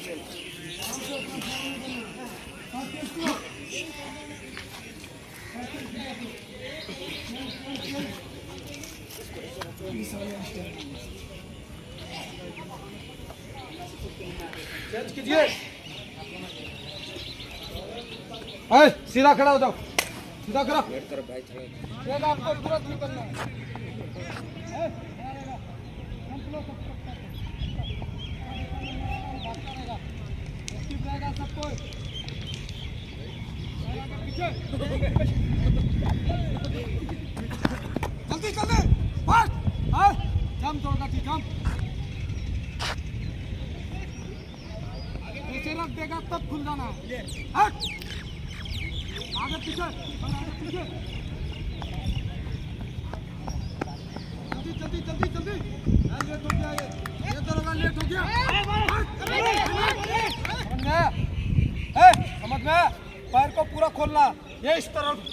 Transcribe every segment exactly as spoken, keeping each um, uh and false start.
Change कीजिए। अरे सीधा खड़ा हो जाओ, सीधा खड़ा। एक आपको तुरंत निकलना है। सबको जल्दी जल्दी फास्ट। जम तोड़ना थी, जम पीछे रख देगा तब खुल जाना है। हट आगे पीछे, आगे पीछे, जल्दी जल्दी जल्दी जल्दी। लेट हो गया, ये दरोगा लेट हो गया। समझ में आया? समझ में आया? पैर को पूरा खोलना, ये इस तरफ।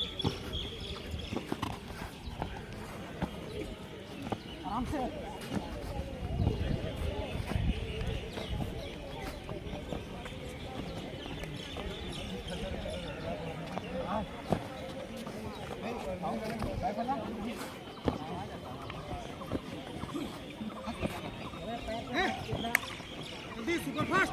आराम से। जल्दी सुपर फास्ट।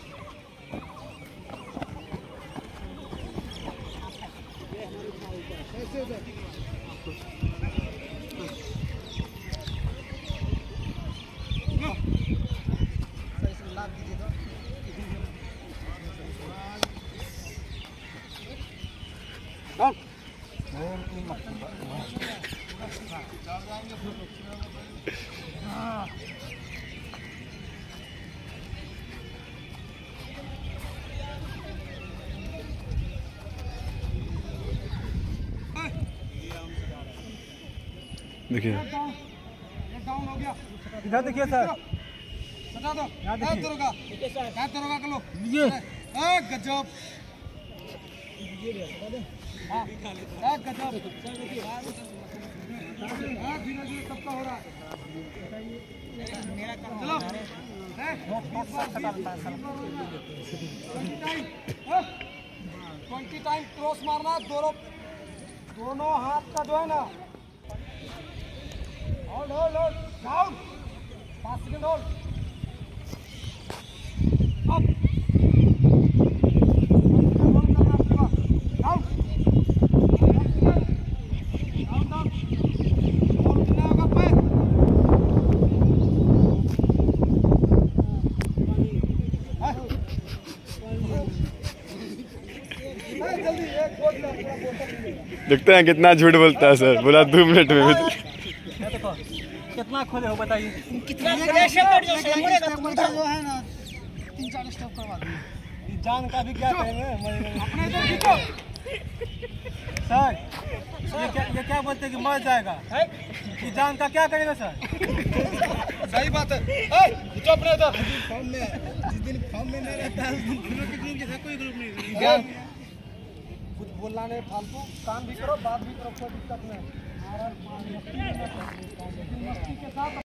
देखिए डाउन हो गया। इधर देखिए सर, हटा दो। यहाँ दरोगा, यहाँ दरोगा कर लो। ये गजब, हाँ गजब। हाँ धीरे धीरे सबका हो रहा है। चलो ट्वेंटी टाइम क्रॉस मारना, दोनों दोनों हाथ का जो है ना। होल्ड होल्ड होल्ड डाउन, पाँच second hold. Up down down down. और कितना होगा पैर? जल्दी एक बोतल। देखते हैं कितना झूठ बोलता है सर। बोला दो मिनट में। कितना खोले हो बताइए? कितना खोले? जो है ना तीन चार स्टेप करवा दीजिए। जान का भी क्या करेंगे अपने इधर खींचो। सर ये क्या ये क्या बोलते हैं कि मर जाएगा? कि जान का क्या करेगा सर? सही बात है। खींचो अपने इधर। फॉर्म में जिस दिन फॉर्म में नहीं रहता है उस दिन ग्रुप के ग्रुप जैसा कोई ग्रुप नहीं। कुछ बोलना नहीं, फालतू काम भी करो, बात भी करो, कोई दिक्कत नहीं। मस्ती के साथ